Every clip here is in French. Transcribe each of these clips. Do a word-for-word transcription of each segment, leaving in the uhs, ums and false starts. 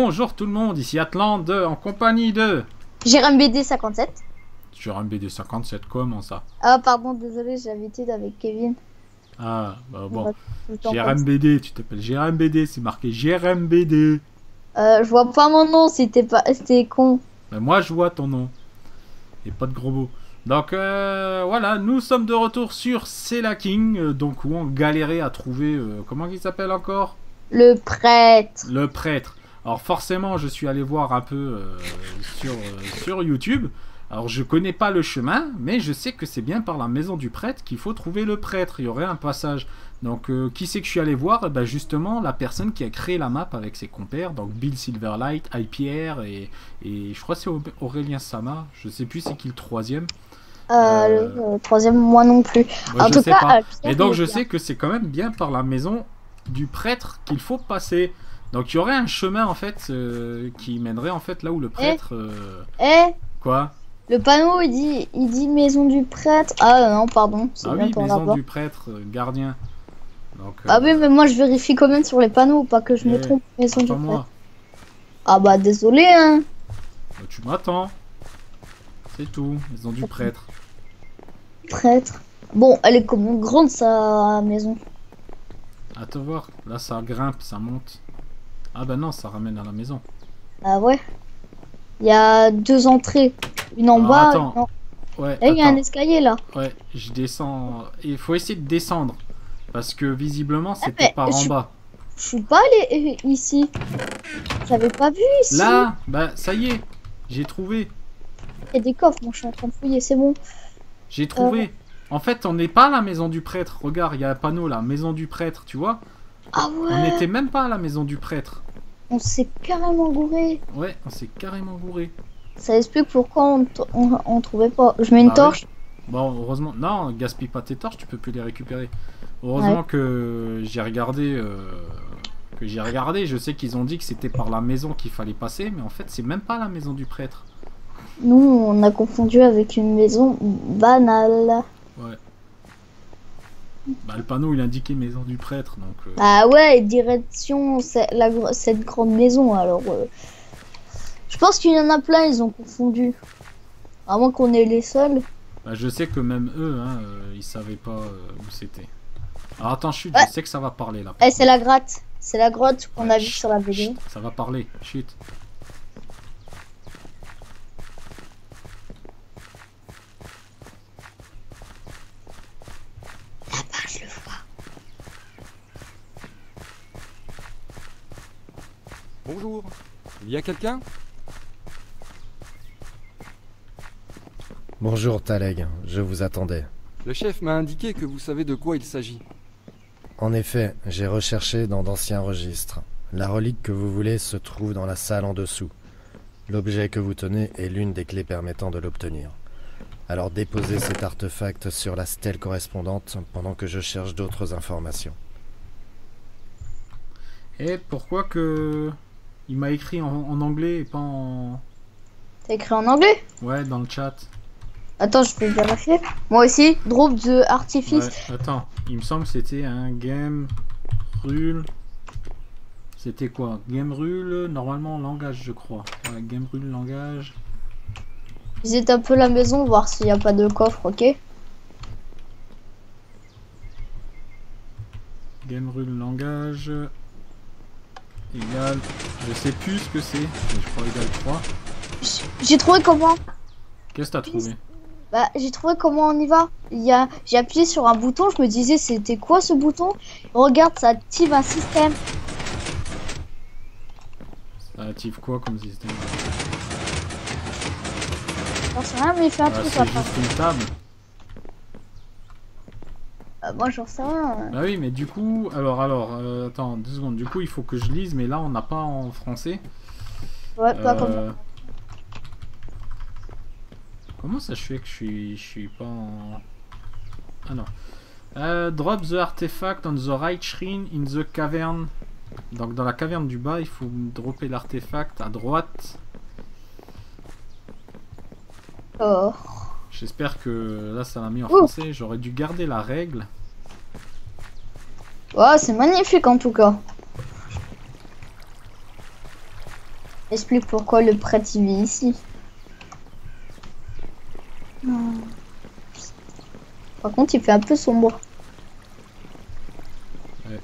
Bonjour tout le monde, ici Atlante en compagnie de... Jérém B D cinquante-sept. Jérém B D cinquante-sept, comment ça? Ah pardon, désolé, j'ai l'habitude avec Kevin. Ah, bah bon. Jérém Jérém B D, tu t'appelles Jérém B D, c'est marqué Jérém B D. Euh, je vois pas mon nom, c'était pas... c'était con. Mais moi je vois ton nom. Et pas de gros mots. Donc euh, voilà, nous sommes de retour sur C'est la King, euh, donc où on galérait à trouver... Euh, comment il s'appelle encore? Le prêtre. Le prêtre. Alors forcément, je suis allé voir un peu euh, sur, euh, sur YouTube. Alors je connais pas le chemin, mais je sais que c'est bien par la maison du prêtre qu'il faut trouver le prêtre. Il y aurait un passage. Donc euh, qui c'est que je suis allé voir? Eh ben, justement la personne qui a créé la map avec ses compères. Donc Bill Silverlight, iPierre et, et je crois que c'est Aurélien Sama. Je sais plus c'est qui le troisième. Euh, euh... Le troisième, moi non plus. Moi, en je tout sais cas, pas. euh, Et donc je sais que c'est quand même bien par la maison du prêtre qu'il faut passer. Donc il y aurait un chemin en fait euh, qui mènerait en fait là où le prêtre. Euh... Eh Quoi? Le panneau il dit il dit maison du prêtre. Ah non pardon. Ah oui, maison du prêtre, euh, gardien. Donc, euh... Ah oui mais moi je vérifie quand même sur les panneaux, pas que je eh, me trompe. Maison du moi. prêtre. Ah bah désolé hein. Bah, tu m'attends. C'est tout, maison du prêtre. Prêtre. Bon, elle est comme grande sa maison. Attends voir, là ça grimpe, ça monte. Ah bah non, ça ramène à la maison. Ah ouais. Il y a deux entrées, une en Alors, bas. attends. Une en... Ouais, là, il y a un escalier là. Ouais, je descends. Il faut essayer de descendre parce que visiblement c'était ah, par en je... bas. Je suis pas allé ici. J'avais pas vu ici. Là, bah ça y est, j'ai trouvé. Il y a des coffres, moi je suis en train de fouiller, c'est bon. J'ai trouvé. Euh... En fait, on n'est pas à la maison du prêtre. Regarde, il y a un panneau là, maison du prêtre, tu vois. Ah ouais. On n'était même pas à la maison du prêtre. On s'est carrément gouré. Ouais, on s'est carrément gouré. Ça explique pourquoi on, on, on trouvait pas. Je mets une bah torche. Ouais. Bon, heureusement. Non, gaspille pas tes torches, tu peux plus les récupérer. Heureusement ouais. que j'ai regardé. Euh... Que j'ai regardé. Je sais qu'ils ont dit que c'était par la maison qu'il fallait passer, mais en fait, c'est même pas la maison du prêtre. Nous, on a confondu avec une maison banale. Ouais. Bah, le panneau il indiquait maison du prêtre donc. Euh... Ah ouais, direction la, cette grande maison alors. Euh... Je pense qu'il y en a plein, ils ont confondu. À moins qu'on est les seuls. Bah, je sais que même eux, hein, euh, ils savaient pas euh, où c'était. Alors attends, chut, ouais. Je sais que ça va parler là. Eh, c'est la grotte, c'est la grotte qu'on ouais, a vu sur la vidéo. Chut, ça va parler, chut. Bonjour, il y a quelqu'un? Bonjour Taleg, je vous attendais. Le chef m'a indiqué que vous savez de quoi il s'agit. En effet, j'ai recherché dans d'anciens registres. La relique que vous voulez se trouve dans la salle en dessous. L'objet que vous tenez est l'une des clés permettant de l'obtenir. Alors déposez cet artefact sur la stèle correspondante pendant que je cherche d'autres informations. Et pourquoi que... Il m'a écrit en, en anglais et pas en... T'as écrit en anglais? Ouais, dans le chat. Attends, je peux vérifier. Moi aussi, drop the artifice. Ouais, attends, il me semble que c'était un game rule. C'était quoi? Game rule, normalement langage, je crois. Ouais, game rule, langage. Visite un peu la maison, voir s'il n'y a pas de coffre, ok? Game rule, langage. Égal, je sais plus ce que c'est, mais je crois égal trois. J'ai trouvé comment. Qu'est-ce que t'as trouvé? Bah j'ai trouvé comment on y va. Il y a, j'ai appuyé sur un bouton, je me disais c'était quoi ce bouton? Regarde, ça active un système. Ça active quoi comme système? J'en sais rien mais il fait un ah, truc c'est après. juste une table. Euh, moi j'en sais rien. Bah oui mais du coup, alors alors, euh, attends deux secondes, du coup il faut que je lise mais là on n'a pas en français. Ouais, pas euh... comme ça. Comment ça je fais que je suis, je suis pas en... Ah non. Uh, drop the artifact on the right shrine in the cavern. Donc dans la caverne du bas, il faut dropper l'artefact à droite. Oh. J'espère que là ça l'a mis en Ouh. Français. J'aurais dû garder la règle. Ouais, c'est magnifique en tout cas. Explique pourquoi le prêtre il vit ici. Hmm. Par contre, il fait un peu sombre. Ouais.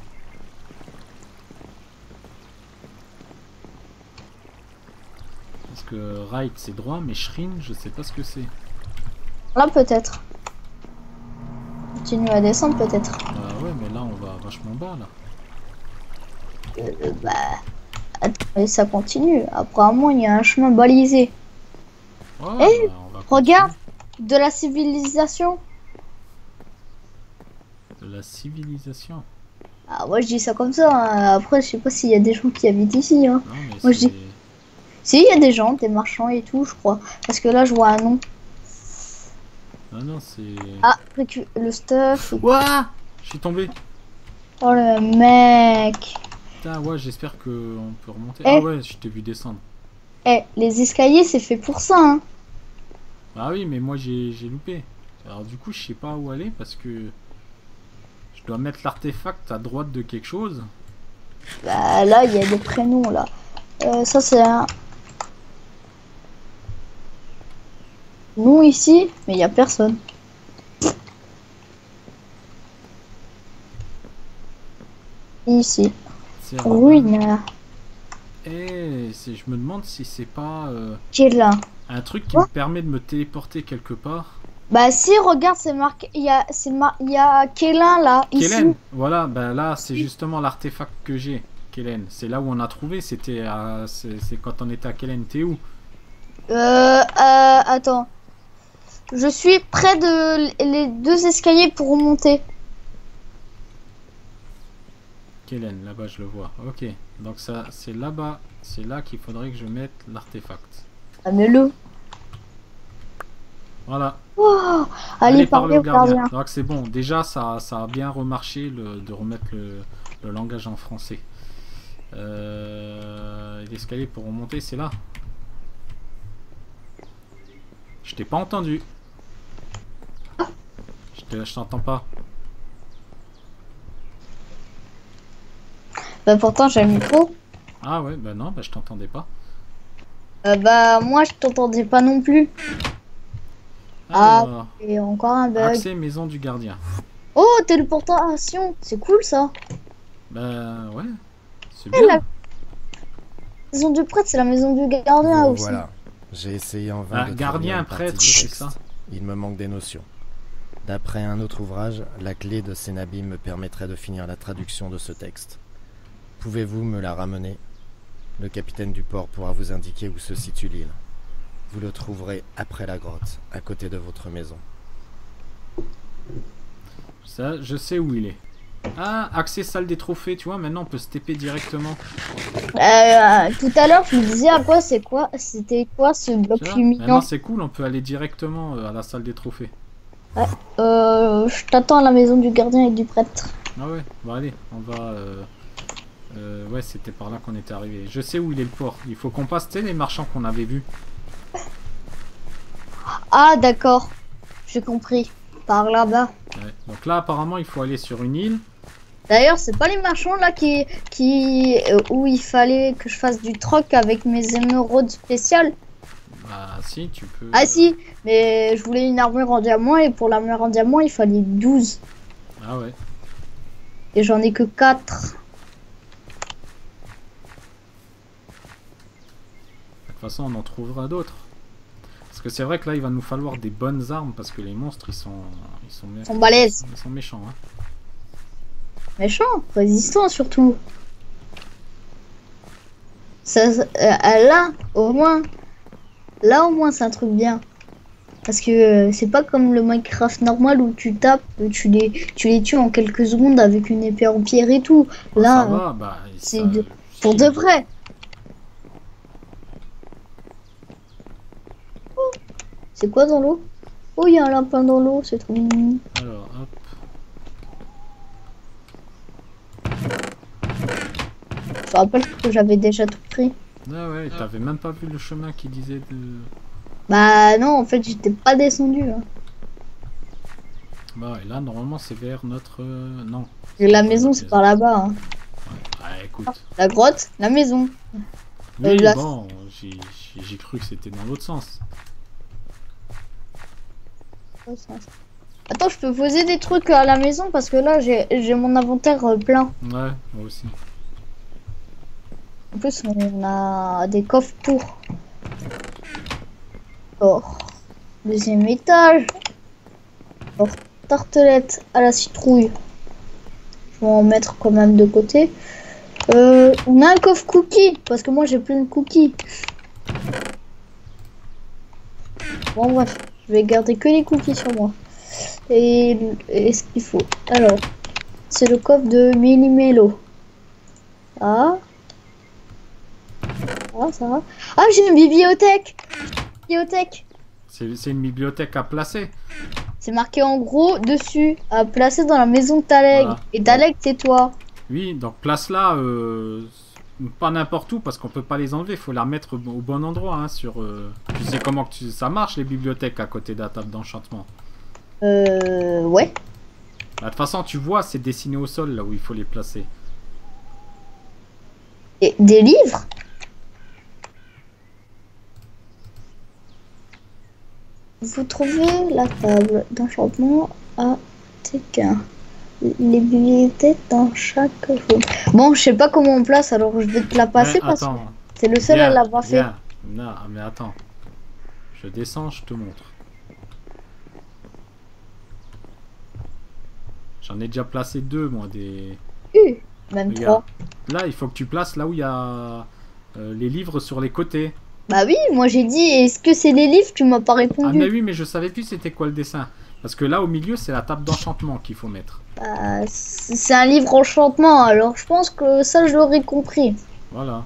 Parce que right c'est droit, mais shrine, je sais pas ce que c'est. Là, peut-être. Continue à descendre, peut-être. Bah ouais, mais là on va vachement bas là. Euh, bah. Attends, et ça continue. Apparemment, il y a un chemin balisé. Ouais, Eh, bah, on va Regarde, de la civilisation. continuer. De la civilisation. Ah, moi je dis ça comme ça. Hein. Après, je sais pas s'il y a des gens qui habitent ici. Hein. Non, mais Moi, je c'est. dis- Si, il y a des gens, des marchands et tout, je crois. Parce que là, je vois un nom. Non, non, c'est. Ah, récu- le stuff. Ouah, je suis tombé. Oh le mec. Putain, ouais, j'espère qu'on peut remonter. Eh. Ah ouais, je t'ai vu descendre. Eh, les escaliers, c'est fait pour ça. Hein. Ah oui, mais moi j'ai j'ai loupé. Alors du coup, je sais pas où aller parce que je dois mettre l'artefact à droite de quelque chose. Bah, là, il y a des prénoms là. Euh, ça, c'est un nom ici, mais il y a personne. Ici. C'est Ruine. Eh, c'est- je me demande si c'est pas euh, Qui est là? un truc qui Quoi me permet de me téléporter quelque part. Bah, si, regarde, c'est marqué. Il y a, c'est mar... il y a Kélin là, ici. Kellen, voilà, ben là c'est justement l'artefact que j'ai. Kellen, c'est là où on a trouvé. C'était à... c'est c'est quand on était à Kellen. T'es où? Euh, euh, attends. Je suis près de les deux escaliers pour remonter. Kellen, là-bas je le vois. Ok, donc ça c'est là-bas. C'est là qu'il faudrait que je mette l'artefact. Ah, mais le. Voilà. Oh, allez, parlez au gardien. Donc c'est bon, déjà ça, ça a bien remarché le, de remettre le, le langage en français. Euh, L'escalier pour remonter, c'est là. Je t'ai pas entendu. Je te- je t'entends pas. Bah, pourtant, j'ai le micro. Ah ouais, bah non, bah je t'entendais pas. Euh, bah, moi, je t'entendais pas non plus. Ah. Alors, Et encore un bug. accès maison du gardien. Oh, téléportation. C'est cool ça. Bah ouais, c'est Eh, bien. la maison du prêtre, c'est la maison du gardien Vous aussi. voilà. J'ai essayé en vain Ah, de gardien, traduire une partie prêtre, du c'est texte. ça. Il me manque des notions. D'après un autre ouvrage, la clé de Sénabim me permettrait de finir la traduction de ce texte. Pouvez-vous me la ramener? Le capitaine du port pourra vous indiquer où se situe l'île. Vous le trouverez après la grotte, à côté de votre maison. Ça, je sais où il est. Ah, accès salle des trophées, tu vois, maintenant on peut se T P directement. Euh, tout à l'heure, je me disais à quoi c'est quoi, c'était quoi ce bloc Tu vois, lumineux. maintenant c'est cool, on peut aller directement euh, à la salle des trophées. Euh, je t'attends à la maison du gardien et du prêtre. Ah ouais, bon allez, on va... Euh... euh, ouais, c'était par là qu'on était arrivé. Je sais où il est le port. Il faut qu'on passe, tu sais, les marchands qu'on avait vus. Ah, d'accord. J'ai compris. Par là-bas. Ouais. Donc là, apparemment, il faut aller sur une île. D'ailleurs, c'est pas les marchands là qui, qui, euh, où il fallait que je fasse du troc avec mes émeraudes spéciales. Bah si, tu peux... Ah si, mais je voulais une armure en diamant et pour l'armure en diamant, il fallait douze. Ah ouais. Et j'en ai que quatre. De toute façon, on en trouvera d'autres. Parce que c'est vrai que là, il va nous falloir des bonnes armes parce que les monstres, ils sont... Ils sont, mé- Ils sont balèzes. Ils sont méchants, hein. Méchant, résistant surtout. Ça, ça- euh, là, au moins, là au moins c'est un truc bien. Parce que euh, c'est pas comme le Minecraft normal où tu tapes, tu les, tu les tues en quelques secondes avec une épée en pierre et tout. Bon, Là, ça va, bah... c'est ça- de- pour si, de vrai. Oh, c'est quoi dans l'eau? Oh, il y a un lapin dans l'eau, c'est trop mignon. Alors, hop. Je me rappelle que j'avais déjà tout pris. Ah ouais, t'avais même pas vu le chemin qui disait de... Bah non, en fait, j'étais pas descendu. Hein. Bah et là, normalement, c'est vers notre... euh, Non. Et la maison, c'est par là-bas. Hein. Ouais, ah, écoute. La grotte, la maison. Oui, Euh, la- bon, j'ai cru que c'était dans l'autre sens. Attends, je peux poser des trucs à la maison parce que là j'ai j'ai mon inventaire euh, plein. Ouais, moi aussi. En plus, on a des coffres pour. Or, deuxième étage. Or, tartelette à la citrouille. Je vais en mettre quand même de côté. Euh, on a un coffre cookies parce que moi j'ai plein de cookies. Bon bref, je vais garder que les cookies sur moi. Et, et ce qu'il faut. Alors, c'est le coffre de Millimélo. Ah. Ah, ça va. Ah, j'ai une bibliothèque. Bibliothèque. C'est une bibliothèque à placer. C'est marqué en gros dessus, à placer dans la maison de Taleg. Voilà. Et Taleg, c'est toi. Oui, donc place là, euh, pas n'importe où parce qu'on peut pas les enlever. Il faut la remettre au bon endroit. Hein, sur, euh, tu sais comment que tu, ça marche les bibliothèques à côté de la table d'enchantement. Euh, ouais. Bah, de toute façon, tu vois, c'est dessiné au sol là où il faut les placer. Et des livres. Vous trouvez la table d'enchantement à Tequin. Les bibliothèques dans chaque room. Bon, je sais pas comment on place, alors je vais te la passer Mais parce que attends, c'est le seul viens, à l'avoir fait. viens. Non, mais attends. Je descends, je te montre. J'en ai déjà placé deux, moi, des... Uh, même Regarde. trois. Là, il faut que tu places là où il y a euh, les livres sur les côtés. Bah oui, moi j'ai dit, est-ce que c'est des livres? Tu m'as pas Ah répondu. mais oui, mais je savais plus c'était quoi le dessin. Parce que là, au milieu, c'est la table d'enchantement qu'il faut mettre. Bah, c'est un livre enchantement, alors je pense que ça je l'aurais compris. Voilà.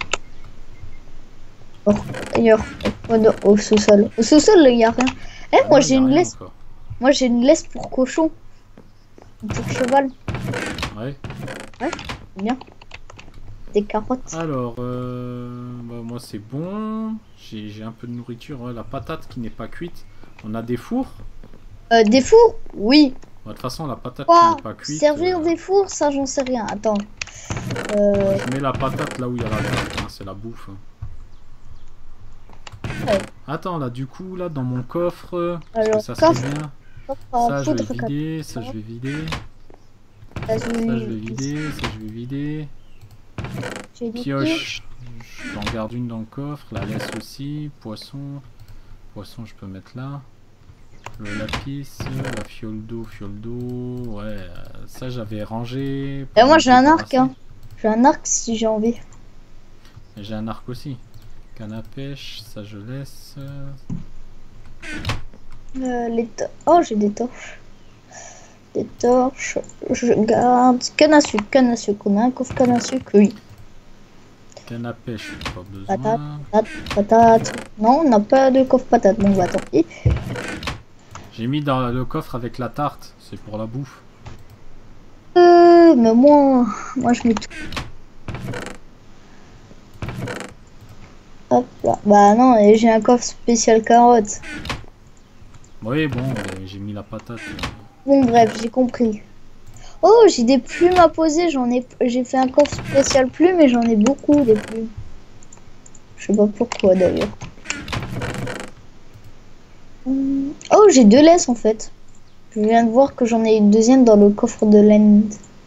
Oh, ailleurs, oh, non, au sous-sol. Au sous-sol, il y a rien. Eh, Ah moi non, y j'ai a une rien laisse. encore. Moi j'ai une laisse pour cochon. Pour cheval, Ouais. c'est bien. Des carottes. Alors, euh, bah, moi c'est bon. J'ai j'ai un peu de nourriture. Ouais, la patate qui n'est pas cuite. On a des fours. Euh, des fours? Oui. Bah, de toute façon, la patate Quoi? qui n'est pas cuite. Servir euh, des fours? Ça, j'en sais rien. Attends. Euh, Je mets la patate là où il y a la tarte. Hein, c'est la bouffe. Ouais. Attends, là, du coup, là, dans mon coffre. Parce Alors, que ça serait coffre, bien. coffre à Ça, je vais poudre, vider. Ça, je vais vider. Ça, Ça, je vais vider. Ça, je vais vider. J'ai des Pioche, j'en garde une dans le coffre, la laisse aussi, poisson, poisson je peux mettre là, le lapis, la fiole d'eau, fiole d'eau, ouais, euh, ça j'avais rangé. Et moi pour j'ai un arc, débarrasser. hein. J'ai un arc si j'ai envie. Et j'ai un arc aussi, canne à pêche, ça je laisse. Euh, les to- oh, j'ai des torches. Des torches. Je garde. Canne à sucre, canne à sucre. On a un coffre canne à sucre, oui. Canne à pêche, pas besoin. Patate. Patate, patate. Non, on n'a pas de coffre patate. Bon, bah tant pis. J'ai mis dans le coffre avec la tarte, c'est pour la bouffe. Euh, mais moi, moi je mets tout. Hop là. Bah non, et j'ai un coffre spécial carotte. Oui, bon, euh, j'ai mis la patate. euh. Bon, bref, j'ai compris. Oh, j'ai des plumes à poser. J'en ai, j'ai fait un coffre spécial plumes et j'en ai beaucoup des plumes. Je sais pas pourquoi d'ailleurs. Hum, Oh, j'ai deux laisses en fait. Je viens de voir que j'en ai une deuxième dans le coffre de l'end.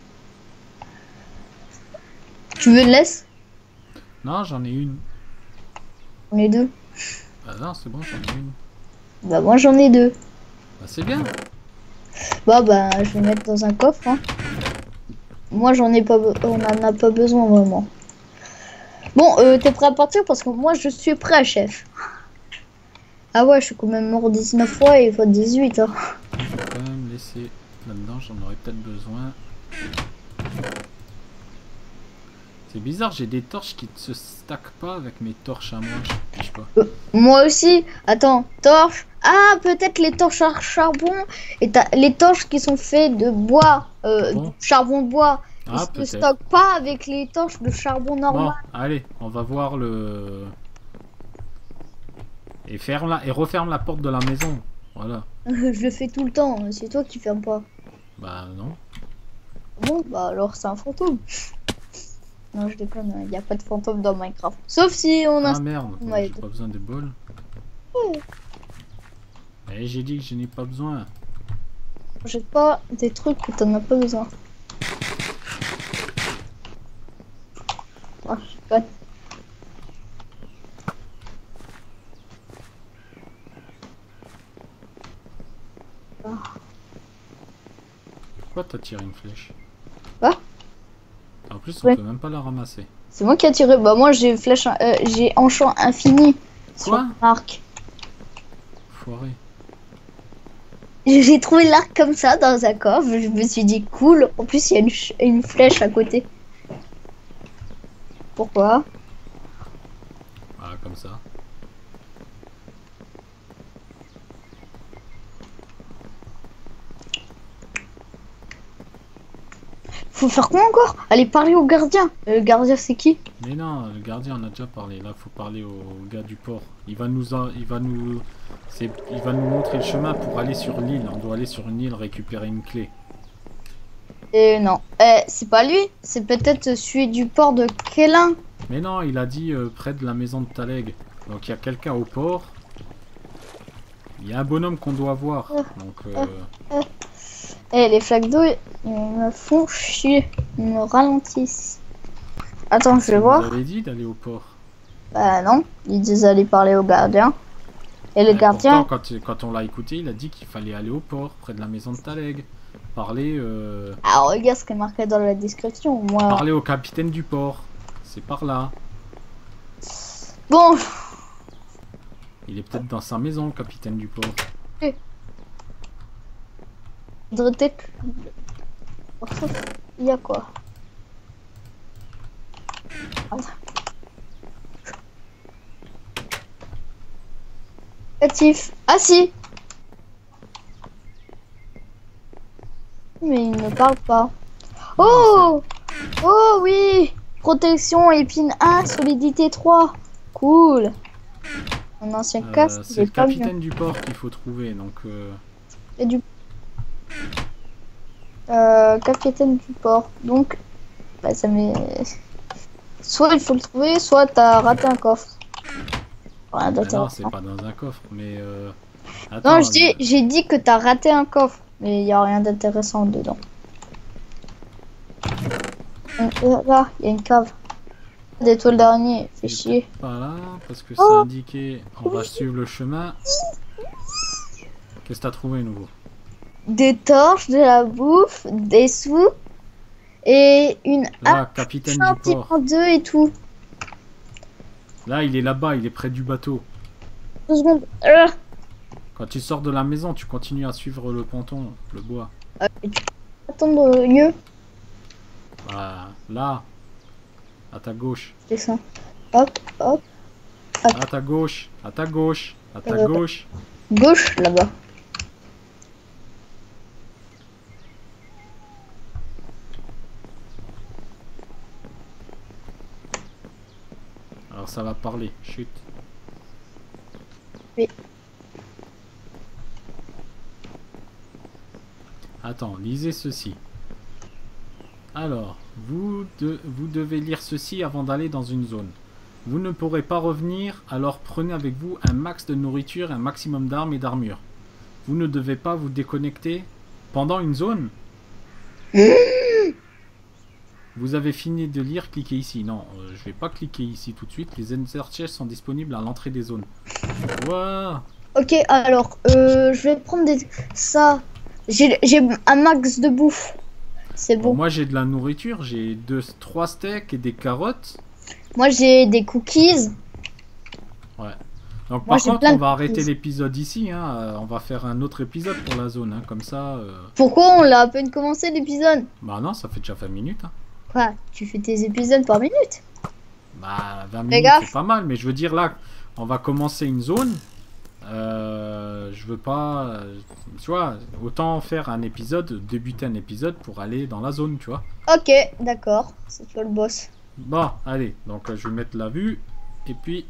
Tu veux une laisse? Non, j'en ai une. J'en ai deux. Ah non, c'est bon, j'en ai une. Bah moi j'en ai deux. Bah c'est bien. Bah bah je vais mettre dans un coffre. Hein. Moi j'en ai pas, be- on en a pas besoin vraiment. Bon, euh, t'es prêt à partir parce que moi je suis prêt, chef. Ah ouais, je suis quand même mort dix-neuf fois et fois dix-huit. Hein. Je vais quand même laisser là-dedans, j'en aurais peut-être besoin. C'est bizarre, j'ai des torches qui ne se stackent pas avec mes torches à moi, je sais pas. Moi aussi. Attends, torche. Ah, peut-être les torches à charbon. Et t'as les torches qui sont faites de bois, euh, Bon. charbon de bois. Ils Ah, se peut-être. stockent pas avec les torches de charbon Bon, normal. allez, on va voir le... Et ferme la... et referme la porte de la maison. Voilà. Je le fais tout le temps. C'est toi qui ferme pas. Bah non. Bon, bah alors c'est un fantôme. Non, je déconne, il n'y a pas de fantôme dans Minecraft. Sauf si on a... Ah merde, Ouais. j'ai pas besoin des bols. Eh, j'ai dit que je n'ai pas besoin. Jette pas des trucs que t'en as pas besoin. Ah, je déconne. Pourquoi t'as tiré une flèche? Quoi? En plus, on Ouais. peut même pas la ramasser. C'est moi qui a tiré. Bah moi j'ai flèche, euh, j'ai enchant infini sur Quoi? l'arc. Foiré. J'ai trouvé l'arc comme ça dans un coffre. Je me suis dit cool. En plus il y a une, ch- une flèche à côté. Pourquoi? Voilà, comme ça. Faut faire quoi encore? Aller parler au gardien. Euh, Le gardien c'est qui? Mais non, le gardien on a déjà parlé. Là, faut parler au gars du port. Il va nous, en- il va nous, c'est, il va nous montrer le chemin pour aller sur l'île. On doit aller sur une île récupérer une clé. Euh non. Euh, c'est pas lui. C'est peut-être celui du port de Kélin. Mais non, il a dit euh, près de la maison de Taleg. Donc il y a quelqu'un au port. Il y a un bonhomme qu'on doit voir. Donc euh, Eh les flaques d'eau ils me font chier. Ils me ralentissent. Attends je vais vous voir. avez dit d'aller au port. Bah non. Ils disent aller parler au gardien. Et le Euh, gardien. pourtant, quand, quand on l'a écouté, il a dit qu'il fallait aller au port, près de la maison de Taleg. Parler, euh, Ah regarde ce qui est marqué dans la description. Moi. parler au capitaine du port. C'est par là. Bon. Il est peut-être dans sa maison, le capitaine du port. Faudrait peut-être. Il y a quoi? Actif. Ah si. Mais il ne parle pas. Oh. Oh oui. Protection épine un, solidité trois. Cool. Mon ancien Euh, casque, il c'est est le pas bien. capitaine du port qu'il faut trouver. Donc, euh, Et du euh, capitaine du port. Donc, bah, ça m'est. Soit il faut le trouver, soit t'as raté un coffre. Rien bah non, d'intéressant. c'est pas dans un coffre, mais. Euh... Non, Attends, je dis- j'ai dit que t'as raté un coffre, mais il y a rien d'intéressant dedans. Euh, Là, il y a une cave. Des toiles d'araignée, fait il est chier. peut-être pas là, parce que c'est Oh. indiqué. On va suivre le chemin. Qu'est-ce que t'as trouvé, nouveau? Des torches, de la bouffe, des sous et une Là, capitaine du hache port. en deux et tout. Là, il est là-bas, il est près du bateau. Deux secondes. Euh, Quand tu sors de la maison, tu continues à suivre le ponton, le bois. attendre mieux. Voilà, là, à ta gauche, C'est ça. Hop, hop. à ta gauche, à ta gauche, à ta Euh. gauche. Gauche, là-bas. Alors ça va parler, chut. Oui. Attends, lisez ceci. Alors, vous, de- vous devez lire ceci avant d'aller dans une zone. Vous ne pourrez pas revenir, alors prenez avec vous un max de nourriture, un maximum d'armes et d'armure. Vous ne devez pas vous déconnecter pendant une zone. Vous avez fini de lire, cliquez ici. Non, euh, je vais pas cliquer ici tout de suite. Les interchefs sont disponibles à l'entrée des zones. Waouh. Ok, alors, euh, je vais prendre des... ça. J'ai j'ai un max de bouffe. C'est Bon, bon. moi j'ai de la nourriture, j'ai deux, trois steaks et des carottes. Moi, j'ai des cookies. Ouais. Donc Moi, par j'ai contre, plein on de va arrêter cookies. l'épisode ici. Hein. euh, On va faire un autre épisode pour la zone. Hein. Comme ça. euh, Pourquoi on l'a à peine commencé l'épisode? Bah non, ça fait déjà vingt minutes. Hein. Quoi? Tu fais tes épisodes par minute? Bah vingt Fais minutes, gaffe. c'est pas mal. Mais je veux dire là, on va commencer une zone. Euh, je veux pas. euh, Tu vois, autant faire un épisode, débuter un épisode pour aller dans la zone, tu vois. Ok, d'accord. C'est toi le boss. Bon, allez. Donc euh, je vais mettre la vue. Et puis.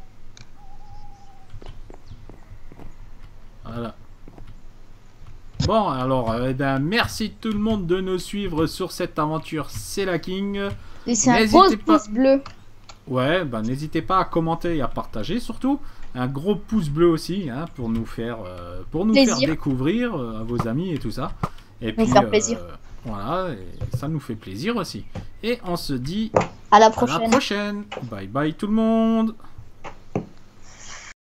Voilà. Bon, alors, euh, eh ben, merci tout le monde de nous suivre sur cette aventure C'est la King. Laissez un N'hésitez gros pas- pouce bleu. Ouais, bah, n'hésitez pas à commenter et à partager surtout. Un gros pouce bleu aussi, hein, pour nous faire, euh, pour nous Plaisir. faire découvrir euh, à vos amis et tout ça. Et Nous faire plaisir. Voilà, et ça nous fait plaisir aussi. Et on se dit À la à prochaine. la prochaine. Bye bye tout le monde.